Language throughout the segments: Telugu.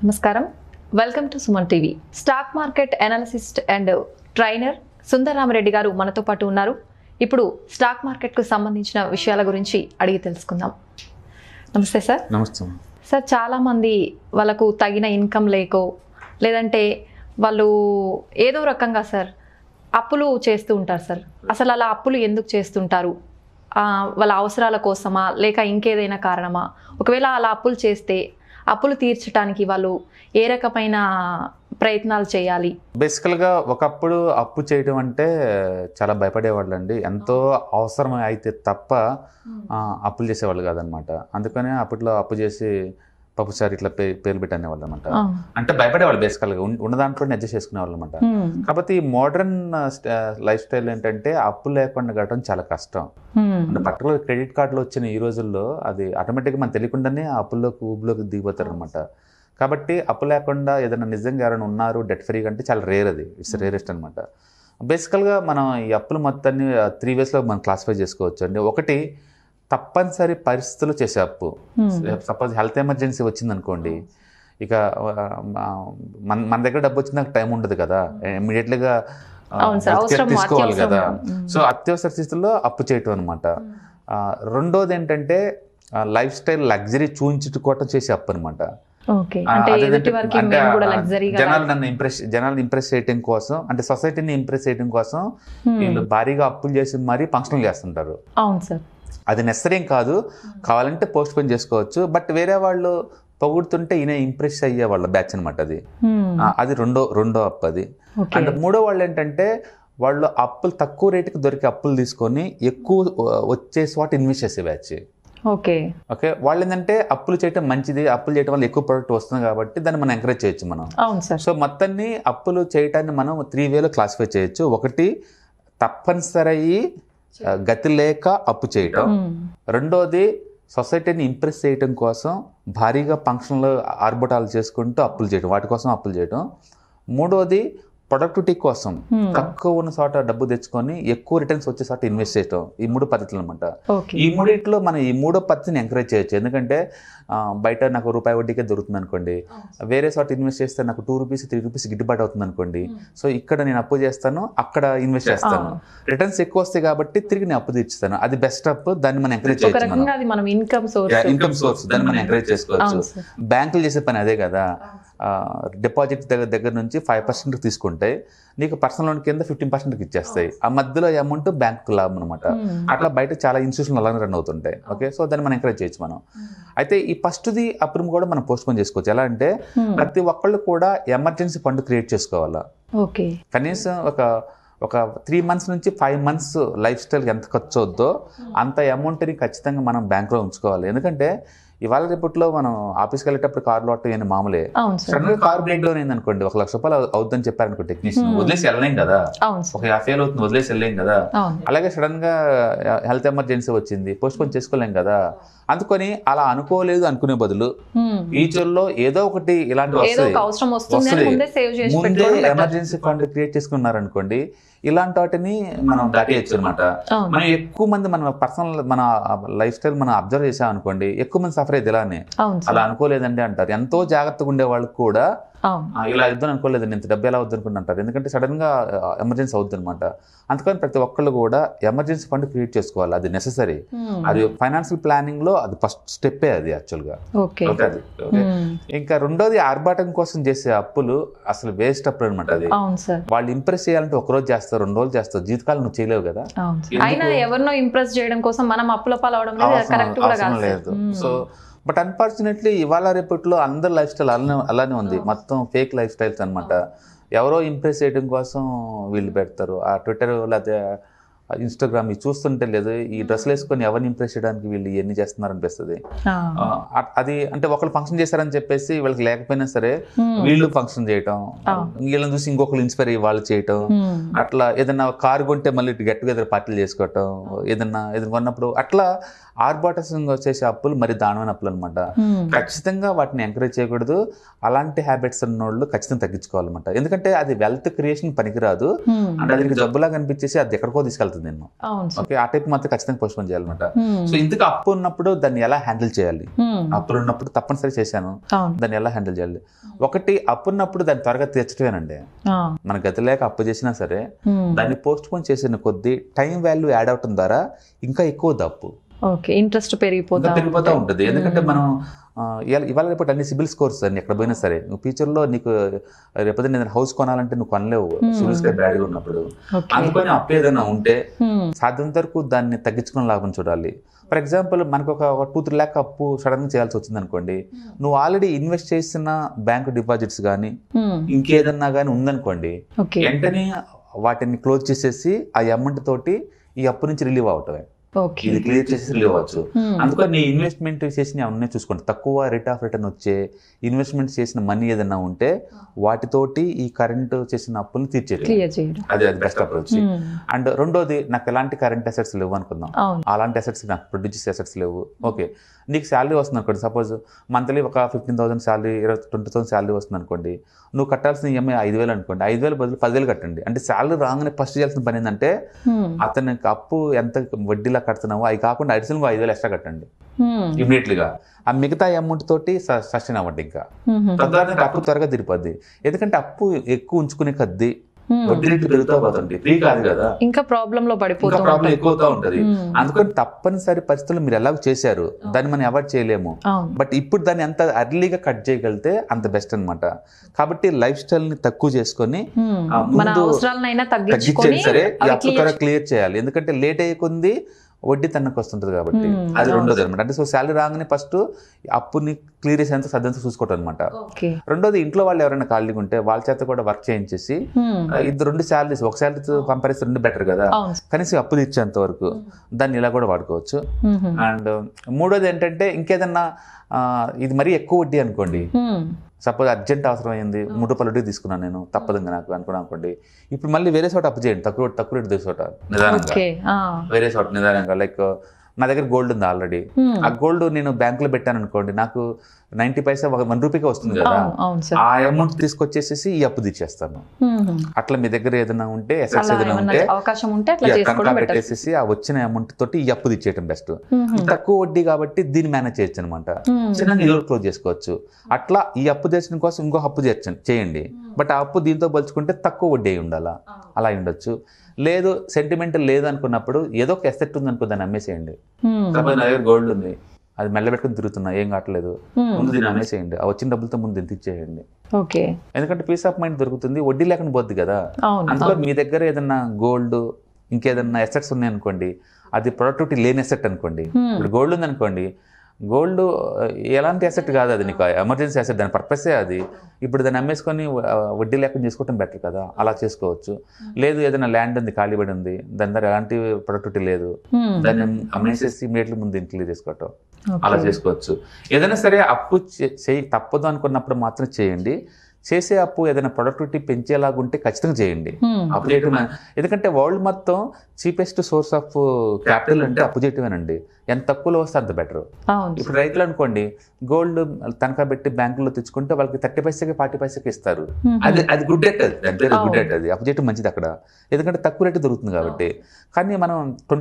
నమస్కారం. Welcome to Suman TV. Stock market analyst and trainer Sundar Ramareddy garu మనతో పాటు ఉన్నారు. ఇప్పుడు స్టాక్ మార్కెట్కు సంబంధించిన విషయాల గురించి అడిగి తెలుసుకుందాం. నమస్తే సార్. నమస్తే సార్, చాలామంది వాళ్ళకు తగిన ఇన్కమ్ లేకో లేదంటే వాళ్ళు ఏదో రకంగా సార్ అప్పులు చేస్తూ ఉంటారు సార్. అసలు అలా అప్పులు ఎందుకు చేస్తుంటారు? వాళ్ళ అవసరాల కోసమా లేక ఇంకేదైనా కారణమా? ఒకవేళ అలా అప్పులు చేస్తే అప్పులు తీర్చడానికి వాళ్ళు ఏ రకమైన ప్రయత్నాలు చేయాలి? బేసికల్గా ఒకప్పుడు అప్పు చేయడం అంటే చాలా భయపడేవాళ్ళు అండి. ఎంతో అవసరం అయితే తప్ప అప్పులు చేసేవాళ్ళు కాదనమాట. అందుకనే అప్పట్లో అప్పు చేసి పప్పుచారు ఇట్లా పేర్లు పెట్టి అనేవాళ్ళు అనమాట. అంటే భయపడేవాళ్ళు బేసికల్గా ఉన్న దాంట్లో అడ్జస్ట్ చేసుకునేవాళ్ళు అనమాట. కాబట్టి ఈ మోడర్న్ లైఫ్ స్టైల్ ఏంటంటే అప్పు లేకుండా గడటం చాలా కష్టం. అంటే పర్టికులర్ క్రెడిట్ కార్డులు వచ్చిన ఈ రోజుల్లో అది ఆటోమేటిక్గా మనం తెలియకుండానే అప్పుల్లోకి ఊబులోకి దిగిపోతారు అనమాట. కాబట్టి అప్పు లేకుండా ఏదైనా నిజంగా ఎవరైనా ఉన్నారు డెట్ ఫ్రీగా అంటే చాలా రేర్, అది ఇట్స్ రేరెస్ట్ అనమాట. బేసికల్గా మనం ఈ అప్పుల మొత్తాన్ని 3 waysలో మనం క్లాసిఫై చేసుకోవచ్చు అండి. ఒకటి, తప్పనిసరి పరిస్థితులు చేసే అప్పు. సపోజ్ హెల్త్ ఎమర్జెన్సీ వచ్చిందనుకోండి, ఇక మన దగ్గర డబ్బు వచ్చిందాక టైం ఉండదు కదా, ఇమీడియట్లీగా తీసుకోవాలి కదా. సో అత్యవసర స్థితిలో అప్పు చేయటం అనమాట. రెండోది ఏంటంటే లైఫ్ స్టైల్ లగ్జరీ చూపించుకోవటం చేసే అప్పు అనమాట. జనాలను ఇంప్రెస్ చేయడం కోసం, అంటే సొసైటీని ఇంప్రెస్ చేయడం కోసం వీళ్ళు భారీగా అప్పులు చేసి మరీ ఫంక్షన్లు చేస్తుంటారు. అది నెసరేం కాదు, కావాలంటే పోస్ట్ పోన్ చేసుకోవచ్చు. బట్ వేరే వాళ్ళు పొగుడుతుంటే ఈయన ఇంప్రెస్ అయ్యే వాళ్ళ బ్యాచ్ అనమాట. అది రెండో అప్పు. అది అంటే మూడో వాళ్ళు ఏంటంటే వాళ్ళు అప్పులు తక్కువ రేటుకి దొరికే అప్పులు తీసుకొని ఎక్కువ వచ్చేసి వాటి ఇన్వెస్ట్ చేసే బ్యాచ్. ఓకే, వాళ్ళు ఏంటంటే అప్పులు చేయటం మంచిది, అప్పులు చేయడం వల్ల ఎక్కువ ప్రొడక్ట్ వస్తుంది కాబట్టి దాన్ని మనం ఎంకరేజ్ చేయొచ్చు మనం. సో మొత్తాన్ని అప్పులు చేయటాన్ని మనం 3 ways క్లాసిఫై చేయొచ్చు. ఒకటి, తప్పనిసరి గతి లేక అప్పు చేయటం. రెండోది, సొసైటీని ఇంప్రెస్ చేయటం కోసం భారీగా ఫంక్షన్లు ఆర్భటాలు చేసుకుంటూ అప్పులు చేయటం, వాటి కోసం అప్పులు చేయటం. మూడోది, ప్రొడక్టివిటీ కోసం తక్కువ ఉన్న చోట డబ్బు తెచ్చుకొని ఎక్కువ రిటర్న్స్ వచ్చే చోట ఇన్వెస్ట్ చేయటం. ఈ 3 పద్ధతులు అనమాట. ఈ మూడిట్లో మనం ఈ 3వ పద్ధతిని ఎంకరేజ్ చేయొచ్చు. ఎందుకంటే బయట నాకు రూపాయి వడ్డీకే దొరుకుతుంది అనుకోండి, వేరే చోట ఇన్వెస్ట్ చేస్తే నాకు 2 రూపీస్ 3 రూపీస్ గిట్టుబాటు అవుతుంది అనుకోండి. సో ఇక్కడ నేను అప్పు చేస్తాను, అక్కడ ఇన్వెస్ట్ చేస్తాను, రిటర్న్స్ ఎక్కువ వస్తాయి కాబట్టి తిరిగి నేను అప్పు తీర్చుతాను. అది బెస్ట్ అప్పు, దాన్ని మనం ఎంకరేజ్ చేయొచ్చు. ఇన్కమ్ సోర్స్ దాన్ని మనం ఎంకరేజ్ చేసుకోవచ్చు. బ్యాంకులు చేసే పని అదే కదా. డిపాజిట్ దగ్గర నుంచి 5% తీసుకుంటే నీకు పర్సనల్ లోన్ కింద 15% ఇచ్చేస్తాయి. ఆ మధ్యలో అమౌంట్ బ్యాంకు లాభం అనమాట. అట్లా బయట చాలా ఇన్స్టిట్యూషన్లు అలానే రన్ అవుతుంటాయి. ఓకే, సో దాన్ని మనం ఎంకరేజ్ చేయొచ్చు మనం. అయితే ఈ ఫస్ట్ది అప్పుడు కూడా మనం పోస్ట్ పోన్ చేసుకోవచ్చు. ఎలా అంటే ప్రతి ఒక్కళ్ళు కూడా ఎమర్జెన్సీ ఫండ్ క్రియేట్ చేసుకోవాలా. కనీసం ఒక 3 months నుంచి 5 months లైఫ్ స్టైల్కి ఎంత ఖర్చు అవుద్దో అంత అమౌంట్ని ఖచ్చితంగా మనం బ్యాంకులో ఉంచుకోవాలి. ఎందుకంటే ఇవాళ రేపట్లో మనం ఆఫీస్కి వెళ్ళేటప్పుడు కార్లో అట్టు మామూలే. సడన్ గా కార్ బ్రేక్ డౌన్ అయింది అనుకోండి, 1 లక్ష రూపాయలు అవుతుందని చెప్పారనుకో టెక్నీషియన్, వదిలేసి వెళ్ళలేం కదా. ఒక 50,000 అవుతుంది, వదిలేసి వెళ్ళలేం కదా. అలాగే సడన్ గా హెల్త్ ఎమర్జెన్సీ వచ్చింది, పోస్ట్ పోన్ చేసుకోలేం కదా. అందుకని అలా అనుకోలేదు అనుకునే బదులు ఫ్యూచర్లో ఏదో ఒకటి ఇలాంటి వస్తుంది, ముందే ఎమర్జెన్సీ ఫండ్ క్రియేట్ చేసుకున్నారనుకోండి, ఇలాంటి వాటిని మనం దాటేయచ్చు అనమాట. మనం ఎక్కువ మంది మన పర్సనల్ మన లైఫ్ స్టైల్ మనం అబ్జర్వ్ చేసాం అనుకోండి, ఎక్కువ మంది సఫర్ అయ్యేది ఇలానే. అలా అనుకోలేదండి అంటారు. ఎంతో జాగ్రత్తగా ఉండే వాళ్ళకి కూడా ఇలా ఇద్దని అనుకోలేదండి, ఇంత డబ్బు ఎలా వద్దనుకుని అంటారు. ఎందుకంటే సడన్ గా ఎమర్జెన్సీ అవుద్ది అనమాట. అందుకని ప్రతి ఒక్కళ్ళు కూడా ఎమర్జెన్సీ ఫండ్ క్రియేట్ చేసుకోవాలి. అది నెససరీ. అది ఫైనాన్షియల్ ప్లానింగ్ లో అది ఫస్ట్ స్టెప్పే అది యాక్చువల్గా. ఇంకా రెండోది, ఆర్భాటం కోసం చేసే అప్పులు అసలు వేస్ట్ అప్పులు అనమాట. అది వాళ్ళు ఇంప్రెస్ చేయాలంటే 1 రోజు చేస్తారు, 2 రోజులు చేస్తారు, జీవితకాలం నువ్వు చేయలేవు కదా. ఎవరినో ఇంప్రెస్ చేయడం కోసం మనం అప్పుల పాలవడం లేదు. సో బట్ అన్ఫార్చునేట్లీ ఇవాళ రేపట్లో అందరి లైఫ్ స్టైల్ అలానే ఉంది. మొత్తం ఫేక్ లైఫ్ స్టైల్స్ అనమాట. ఎవరో ఇంప్రెస్ చేయడం కోసం వీళ్ళు పెడతారు. ఆ ట్విట్టర్ లేకపోతే ఇన్స్టాగ్రామ్ ఇవి చూస్తుంటే లేదు, ఈ డ్రెస్సులు వేసుకొని ఎవరిని ఇంప్రెస్ చేయడానికి వీళ్ళు ఎన్ని చేస్తున్నారు అనిపిస్తుంది. అది అంటే ఒకళ్ళు ఫంక్షన్ చేశారని చెప్పేసి వీళ్ళకి లేకపోయినా సరే వీళ్ళు ఫంక్షన్ చేయటం, వీళ్ళని చూసి ఇంకొకరు ఇన్స్పైర్ అయ్యి వాళ్ళు చేయటం. అట్లా ఏదన్నా కారు కొంటే మళ్ళీ గెట్ టుగెదర్ పార్టీలు చేసుకోవటం, ఏదన్నా కొన్నప్పుడు అట్లా ఆర్భాటంగా చేసే అప్పులు మరి దారుణమైన అప్పులు అనమాట. ఖచ్చితంగా వాటిని ఎంకరేజ్ చేయకూడదు. అలాంటి హ్యాబిట్స్ ఉన్న వాళ్ళు ఖచ్చితంగా తగ్గించుకోవాలన్నమాట. ఎందుకంటే అది వెల్త్ క్రియేషన్ పనికిరాదు. అంటే అది జబ్బులా కనిపించేసి అది ఎక్కడికో తీసుకెళ్తారు చేయగలుగుతుంది నేను. ఓకే, ఆ టైప్ మాత్రం ఖచ్చితంగా పోస్ట్ పోన్ చేయాలన్నమాట. సో ఇందుకు అప్పు ఉన్నప్పుడు దాన్ని ఎలా హ్యాండిల్ చేయాలి, అప్పులు ఉన్నప్పుడు తప్పనిసరి చేశాను, దాన్ని ఎలా హ్యాండిల్ చేయాలి. ఒకటి, అప్పు ఉన్నప్పుడు దాన్ని త్వరగా తీర్చడమేనండి. మన గతి లేక అప్పు చేసినా సరే దాన్ని పోస్ట్ పోన్ చేసిన కొద్దీ టైం వాల్యూ యాడ్ అవటం ద్వారా ఇంకా ఎక్కువ అప్పు, ఇంట్రెస్ట్ పెరిగిపోతా ఉంటుంది. ఎందుకంటే మనం ఇవాళ రేపు అన్ని సిబిల్ స్కోర్స్ అన్ని ఎక్కడ పోయినా సరే, నువ్వు ఫ్యూచర్లో నీకు రేపు నేను హౌస్ కొనాలంటే నువ్వు కొనలేవు సిబిల్ స్కోర్ బ్యాడ్గా ఉన్నప్పుడు. అందుకని అప్పు ఏదైనా ఉంటే సాధ్యంత వరకు దాన్ని తగ్గించుకుని లాభం చూడాలి. ఫర్ ఎగ్జాంపుల్ మనకు ఒక 2-3 లాక్ అప్పు సడన్గా చేయాల్సి వచ్చింది అనుకోండి, నువ్వు ఆల్రెడీ ఇన్వెస్ట్ చేసిన బ్యాంక్ డిపాజిట్స్ కానీ ఇంకేదన్నా కానీ ఉందనుకోండి, వెంటనే వాటిని క్లోజ్ చేసేసి ఆ అమౌంట్ తోటి ఈ అప్పు నుంచి రిలీవ్ అవటమే, ఇది క్లియర్ చేసి రిలీవ్ అవ్వచ్చు. అందుకని నీ ఇన్వెస్ట్మెంట్ చేసిన అవన్నీ చూసుకోండి, తక్కువ రేట్ ఆఫ్ రిటర్న్ వచ్చే ఇన్వెస్ట్మెంట్ చేసిన మనీ ఏదైనా ఉంటే వాటితోటి ఈ కరెంట్ చేసిన అప్పులను తీర్చేది, అది బెస్ట్ అప్రోచ్. అండ్ రెండోది, నాకు ఎలాంటి కరెంట్ అసెట్స్ లేవు అనుకుందాం, అలాంటి అసెట్స్ నాకు ప్రొడ్యూస్ అసెట్స్ లేవు. ఓకే, నీకు శాలరీ వస్తుంది అనుకోండి, సపోజ్ మంత్లీ ఒక 15,000 శాలరీ, 20,000 శాలరీ వస్తుంది అనుకోండి, నువ్వు కట్టాల్సిన ఈఎంఐ 5,000 అనుకోండి, 5,000 బదులు 10,000 కట్టండి. అంటే శాలరీ రాగానే ఫస్ట్ చేయాల్సిన పని ఏంటంటే అతనికి అప్పు ఎంత వడ్డీలా కడుతున్నావో అవి కాకుండా అడిషనల్గా 5,000 ఎక్స్ట్రా కట్టండి ఇమీడియట్లీగా. ఆ మిగతా అమౌంట్ తోటి సస్టైన్ అవ్వండి, ఇంకా తద్వారా అప్పు త్వరగా తిరిపోద్ది. ఎందుకంటే అప్పు ఎక్కువ ఉంచుకునే కొద్దీ వడ్డీ రేట్లు పెరుగుతూ పోతుంది, ఫ్రీ కాదు కదా, ఇంకా ప్రాబ్లం ఎక్కువగా ఉంటది. అందుకని తప్పనిసరి పరిస్థితులు మీరు ఎలా చేశారు దాన్ని మనం అవాయిడ్ చేయలేము, బట్ ఇప్పుడు దాన్ని ఎంత అర్లీగా కట్ చేయగలిగితే అంత బెస్ట్ అనమాట. కాబట్టి లైఫ్ స్టైల్ ని తక్కువ చేసుకొని తగ్గించేది సరే, ఈ అప్పు త్వరగా క్లియర్ చేయాలి. ఎందుకంటే లేట్ అయ్యకుంది వడ్డీ తనకు వస్తుంటది కాబట్టి, అది రెండోది అనమాట. అంటే సో శాలరీ రాగానే ఫస్ట్ అప్పుని క్లియర్ చేసేంత సర్దంతా చూసుకోవటం అనమాట. రెండోది, ఇంట్లో వాళ్ళు ఎవరైనా ఖాళీగా ఉంటే వాళ్ళ చేత కూడా వర్క్ చేయించేసి రెండు శాలరీస్, ఒక శాలరీతో కంపేర్ చేస్తే 2 బెటర్ కదా, కనీసం అప్పు తీర్చేంత వరకు దాన్ని ఇలా కూడా వాడుకోవచ్చు. అండ్ మూడోది ఏంటంటే, ఇంకేదన్నా ఇది మరీ ఎక్కువ వడ్డీ అనుకోండి, సపోజ్ అర్జెంట్ అవసరం అయింది, 3 రూపాయలు వడ్డీ తీసుకున్నాను నేను తప్పదంగా నాకు అనుకోండి, ఇప్పుడు మళ్ళీ వేరే చోట అప్పు చేయండి, తక్కువ రేటు చోట నిదానంగా, వేరే చోట నిదానంగా. లైక్ నా దగ్గర గోల్డ్ ఉంది ఆల్రెడీ, ఆ గోల్డ్ నేను బ్యాంకులో పెట్టాను అనుకోండి, నాకు 90 పైసా 1 రూపీకే వస్తుంది కదా, ఆ అమౌంట్ తీసుకొచ్చేసేసి ఈ అప్పు తీర్చేస్తాను. అట్లా మీ దగ్గర ఏదైనా ఉంటే ఎసెట్స్ ఏదైనా ఉంటే కనుక పెట్టేసేసి ఆ వచ్చిన అమౌంట్ తోటి ఈ అప్పు తీర్చేయటం బెస్ట్. తక్కువ వడ్డీ కాబట్టి దీన్ని మేనేజ్ చేయొచ్చు అనమాట, చిన్నగా ఇల్లు క్లోజ్ చేసుకోవచ్చు. అట్లా ఈ అప్పు తీర్చడం కోసం ఇంకో అప్పు చేయండి, బట్ ఆ అప్పు దీంతో పోల్చుకుంటే తక్కువ వడ్డీ అయి ఉండాలా, అలా ఉండొచ్చు. లేదు సెంటిమెంటల్ లేదు అనుకున్నప్పుడు ఏదో ఒక ఎసెట్ ఉంది అనుకో, దాన్ని అమ్మేసేయండి. సపోజ్ నా దగ్గర గోల్డ్ ఉంది, అది మెల్లబెట్టుకుని తిరుగుతున్నా, ఏం కావట్లేదు, ముందు దీన్ని అమ్మేసేయండి, ఆ వచ్చిన డబ్బులతో ముందు దీన్ని తెచ్చేయండి. ఎందుకంటే పీస్ ఆఫ్ మైండ్ దొరుకుతుంది, వడ్డీ లేకుండా పోద్ది కదా. అందుకని మీ దగ్గర ఏదన్నా గోల్డ్ ఇంకేదన్నా ఎసెట్స్ ఉన్నాయనుకోండి, అది ప్రొడక్టివిటీ లేని ఎసెట్ అనుకోండి. ఇప్పుడు గోల్డ్ ఉంది అనుకోండి, గోల్డ్ ఎలాంటి అసెట్ కాదు, అది నీకు ఎమర్జెన్సీ అసెట్, దాని పర్పసే అది. ఇప్పుడు దాన్ని అమ్మేసుకొని వడ్డీ లేకుండా చేసుకోవటం బెటర్ కదా, అలా చేసుకోవచ్చు. లేదు ఏదైనా ల్యాండ్ ఉంది, ఖాళీ పడి ఉంది, దాని దగ్గర ఎలాంటి ప్రొడక్టివిటీ లేదు, దాన్ని అమ్మేసేసి ఇమీడియట్లీ ముందు ఇంక్లూడ్ చేసుకోవటం, అలా చేసుకోవచ్చు. ఏదైనా సరే అప్పు తప్పదు అనుకున్నప్పుడు మాత్రం చేయండి. చేసే అప్పు ఏదైనా ప్రొడక్టివిటీ పెంచేలాగుంటే ఖచ్చితంగా చేయండి. అప్పు చేయటం, ఎందుకంటే వరల్డ్ మొత్తం చీపెస్ట్ సోర్స్ ఆఫ్ క్యాపిటల్ అంటే అప్పు చేయటమేనండి. ఎంత తక్కువలో వస్తే అంత బెటర్. ఇప్పుడు రైతులు అనుకోండి, గోల్డ్ తనఖా పెట్టి బ్యాంకులో తెచ్చుకుంటే వాళ్ళకి 30 పైసకి 40 పైసకి ఇస్తారు. అది గుడ్ రేట్, అది దాని పేరు గుడ్ రేట్. అది అప్పు చేయటం మంచిది అక్కడ, ఎందుకంటే తక్కువ రేటు దొరుకుతుంది కాబట్టి. కానీ మనం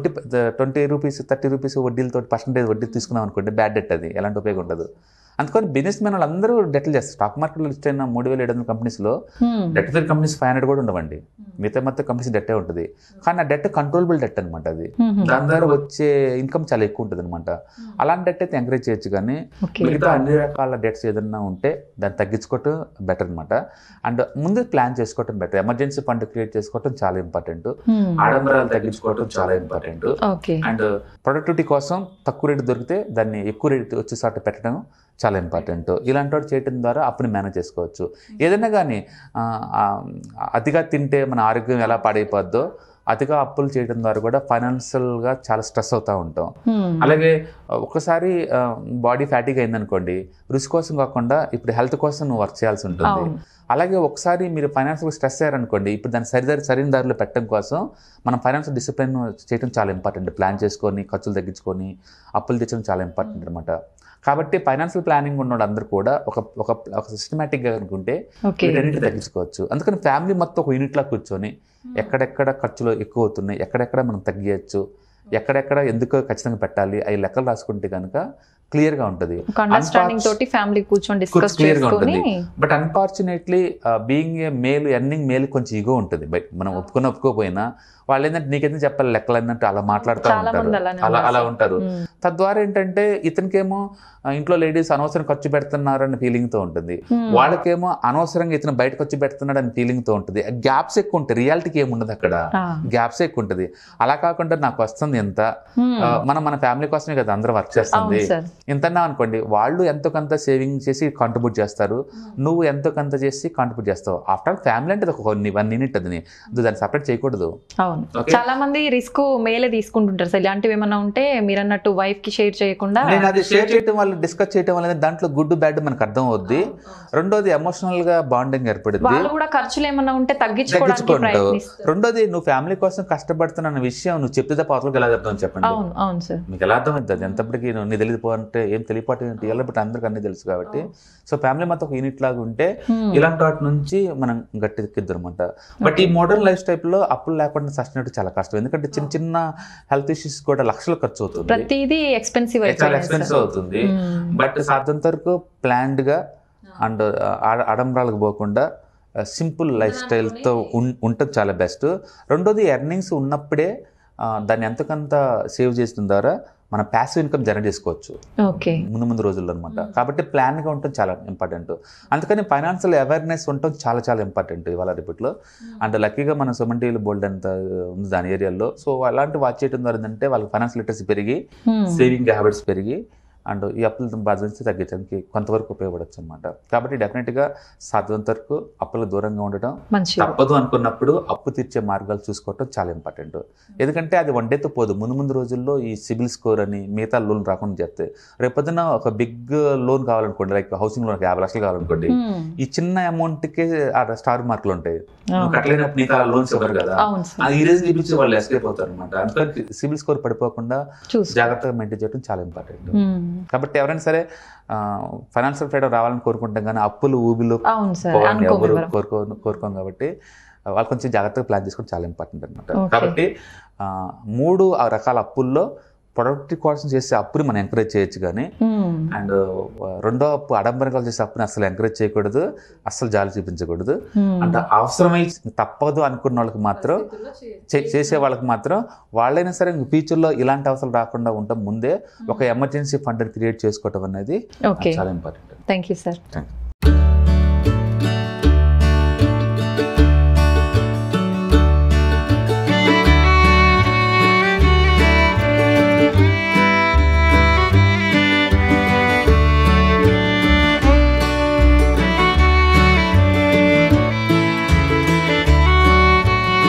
20 రూపీస్ 30 రూపీస్ వడ్డీలతో % వడ్డీ తీసుకున్నాం అనుకోండి, బ్యాడ్ డెట్, అది ఎలాంటి ఉపయోగం ఉండదు. అందుకని బిజినెస్ మెన్ వాళ్ళు అందరూ డెట్లు చేస్తారు. స్టాక్ మార్కెట్లో లిస్ట్ అయిన 3,700 కంపెనీస్లో డెట్ ఫ్రీ కంపెనీస్ 500 కూడా ఉండవండి. మిగతా మొత్తం కంపెనీస్ డెట్టే ఉంటుంది. కానీ ఆ డెట్ కంట్రోలబుల్ డెట్ అనమాట. అది దాని ద్వారా వచ్చే ఇన్కమ్ చాలా ఎక్కువ ఉంటుంది అనమాట. అలాంటి డెట్ అయితే ఎంకరేజ్ చేయొచ్చు. కానీ మిగతా అన్ని రకాల డెట్స్ ఏదన్నా ఉంటే దాన్ని తగ్గించుకోవటం బెటర్ అనమాట. అండ్ ముందు ప్లాన్ చేసుకోవటం బెటర్. ఎమర్జెన్సీ ఫండ్ క్రియేట్ చేసుకోవటం చాలా ఇంపార్టెంట్. ఆడంబరాలు తగ్గించుకోవటం చాలా ఇంపార్టెంట్. అండ్ ప్రొడక్టివిటీ కోసం తక్కువ రేటు దొరికితే దాన్ని ఎక్కువ రేటు వచ్చేసాట పెట్టడం చాలా ఇంపార్టెంట్. ఇలాంటి వాటి చేయటం ద్వారా అప్పుని మేనేజ్ చేసుకోవచ్చు. ఏదైనా కానీ అతిగా తింటే మన ఆరోగ్యం ఎలా పాడైపోద్దో, అతిగా అప్పులు చేయడం ద్వారా కూడా ఫైనాన్షియల్గా చాలా స్ట్రెస్ అవుతూ ఉంటాం. అలాగే ఒక్కసారి బాడీ ఫ్యాటీగా అయిందనుకోండి, రుచి కోసం కాకుండా ఇప్పుడు హెల్త్ కోసం నువ్వు వర్క్ చేయాల్సి ఉంటుంది. అలాగే ఒకసారి మీరు ఫైనాన్షియల్గా స్ట్రెస్ అయ్యారనుకోండి, ఇప్పుడు దాన్ని సరైన దారిలో పెట్టడం కోసం మనం ఫైనాన్షియల్ డిసిప్లిన్ చేయడం చాలా ఇంపార్టెంట్. ప్లాన్ చేసుకొని ఖర్చులు తగ్గించుకొని అప్పులు తెచ్చడం చాలా ఇంపార్టెంట్ అనమాట. కాబట్టి ఫైనాన్షియల్ ప్లానింగ్ ఉన్న అందరూ కూడా ఒక సిస్టమేటిక్గా అనుకుంటే వీటన్నిటి తగ్గించుకోవచ్చు. అందుకని ఫ్యామిలీ మొత్తం ఒక యూనిట్లా కూర్చొని ఎక్కడెక్కడ ఖర్చులు ఎక్కువ అవుతున్నాయి, ఎక్కడెక్కడ మనం తగ్గించచ్చు, ఎక్కడెక్కడ ఎందుకో ఖచ్చితంగా పెట్టాలి, అవి లెక్కలు రాసుకుంటే కనుక క్లియర్గా ఉంటుంది, క్లియర్గా ఉంటుంది. But unfortunately being a male earning male కొంచెం ఈగో ఉంటుంది. బట్ మనం ఒప్పుకోపోయినా వాళ్ళు ఏంటంటే నీకెందుకు చెప్పాలి లెక్కలు అన్నట్టు అలా మాట్లాడుతూ ఉంటారు, అలా ఉంటారు. తద్వారా ఏంటంటే ఇతనికేమో ఇంట్లో లేడీస్ అనవసరం ఖర్చు పెడుతున్నారు అనే ఫీలింగ్తో ఉంటుంది, వాళ్ళకేమో అనవసరంగా ఇతను బయట ఖర్చు పెడుతున్నాడు అనే ఫీలింగ్తో ఉంటుంది. గ్యాప్స్ ఎక్కువ ఉంటాయి, రియాలిటీకి ఏముండదు అక్కడ, గ్యాప్స్ ఎక్కువ ఉంటుంది. అలా కాకుండా నాకు వస్తుంది ఎంత, మన ఫ్యామిలీ కోసమే కదా అందరూ వర్క్ చేస్తుంది, ఇంతన్నా అనుకోండి, వాళ్ళు ఎంతో కొంత సేవింగ్ చేసి కాంట్రిబ్యూట్ చేస్తారు, నువ్వు ఎంతో కొంత చేసి కాంట్రిబ్యూట్ చేస్తావు. ఆఫ్టర్ ఆల్ ఫ్యామిలీ అంటే ఒక 1 యూనిట్, అది దాన్ని సపరేట్ చేయకూడదు. చాలా మంది రిస్క్ మేలే తీసుకుంటుంటారు సార్. ఇలాంటివి ఏమన్నా ఉంటే మీరు అన్నట్టు వైఫ్ కి షేర్ చేయకుండా, నేను అది షేర్ చేయడం వల్ల డిస్కస్ చేయడం వల్ల దాంట్లో గుడ్ బ్యాడ్ మనకు అర్థం అవుద్ది. రెండోది ఎమోషనల్ గా బాండింగ్ ఏర్పడింది, వాళ్ళు కూడా ఖర్చులు ఏమన్నా ఉంటే తగ్గించుకుంటావు. రెండోది నువ్వు ఫ్యామిలీ కోసం కష్టపడుతున్న విషయం నువ్వు చెప్తే పాత్రలకు ఎలా అర్థం చెప్పండి. అవును సార్, మీకు ఎలా అర్థం అవుతుంది? ఎంతప్పటికీ నీ తెలియకపోతే ఏం తెలియపాటు ఎలా అందరికి అన్ని తెలుసు కాబట్టి. సో ఫ్యామిలీ మొత్తం ఒక యూనిట్ లాగా ఉంటే ఇలాంటి వాటి నుంచి మనం గట్టెక్కిద్దాం అనమాట. బట్ ఈ మోడర్న్ లైఫ్ స్టైల్ లో అప్పులు లేకుండా సస్టైన్ చాలా కష్టం, ఎందుకంటే చిన్న హెల్త్ ఇష్యూస్ కూడా లక్షలు ఖర్చు అవుతుంది, ప్రతిదీ ఎక్స్పెన్సివ్ అవుతుంది. బట్ సాధ్యంత వరకు ప్లాన్డ్ గా అండ్ ఆడంబరాలకు పోకుండా సింపుల్ లైఫ్ స్టైల్తో ఉండటం చాలా బెస్ట్. రెండోది ఎర్నింగ్స్ ఉన్నప్పుడే దాన్ని ఎంతకంత సేవ్ చేసిన ద్వారా మన ప్యాసివ్ ఇన్కమ్ జనరేట్ చేసుకోవచ్చు ముందు రోజుల్లో అనమాట. కాబట్టి ప్లాన్గా ఉండటం చాలా ఇంపార్టెంట్. అందుకని ఫైనాన్షియల్ అవేర్నెస్ ఉండటం చాలా ఇంపార్టెంట్ ఇవాళ రేపట్లో. అండ్ లక్కీగా మన సుమన్ టీవీలో బోల్డ్ అంత ఉంది దాని ఏరియాలో. సో అలాంటి వాచ్ చేయడం ద్వారా ఏంటంటే వాళ్ళకి ఫైనాన్షియల్ లిటరసీ పెరిగి, సేవింగ్ హ్యాబిట్స్ పెరిగి, అండ్ ఈ అప్పుల బాధ్యత తగ్గించడానికి కొంతవరకు ఉపయోగపడచ్చు అనమాట. కాబట్టి డెఫినెట్గా సాధ్యమంత వరకు అప్పులకు దూరంగా ఉండటం, తప్పదు అనుకున్నప్పుడు అప్పు తీర్చే మార్గాలు చూసుకోవటం చాలా ఇంపార్టెంట్. ఎందుకంటే అది వన్ డేతో పోదు, ముందు రోజుల్లో ఈ సిబిల్ స్కోర్ అని మిగతా లోన్ రాకుండా చేస్తే రేపొద్దున ఒక బిగ్ లోన్ కావాలనుకోండి, లైక్ హౌసింగ్ లోన్ 50 లక్షలు కావాలనుకోండి, ఈ చిన్న అమౌంట్కే స్టార్ మార్కులు ఉంటాయి, కట్టలేనప్పుడు నీకు ఆ లోన్స్ ఇవ్వరు కదా, అది ఈ రోజు చూపించి వాళ్ళు ఎస్కేప్ అవుతారు అనమాట. అందుకని సిబిల్ స్కోర్ పడిపోకుండా జాగ్రత్తగా మెయింటైన్ చేయడం చాలా ఇంపార్టెంట్. కాబట్టి ఎవరైనా సరే ఫైనాన్షియల్ ఫ్రీడమ్ రావాలని కోరుకుంటాం, కానీ అప్పులు ఊబిలో ఎవరు కోరుకోం. కాబట్టి వాళ్ళు కొంచెం జాగ్రత్తగా ప్లాన్ చేసుకోవడం చాలా ఇంపార్టెంట్ అనమాట. కాబట్టి 3 రకాల అప్పుల్లో ప్రొడక్టివ్ కోసం చేసే అప్పుని మనం ఎంకరేజ్ చేయొచ్చు, కానీ అండ్ రెండో అప్పు ఆడంబరంగా చేసే అప్పుని అసలు ఎంకరేజ్ చేయకూడదు, అసలు జాలి చూపించకూడదు. అంటే అవసరమై తప్పదు అనుకున్న వాళ్ళకి మాత్రం, చేసే వాళ్ళకి మాత్రం వాళ్ళైనా సరే ఫ్యూచర్లో ఇలాంటి అవసరం రాకుండా ఉండటం ముందే ఒక ఎమర్జెన్సీ ఫండ్ క్రియేట్ చేసుకోవటం అనేది చాలా ఇంపార్టెంట్. Thank you sir.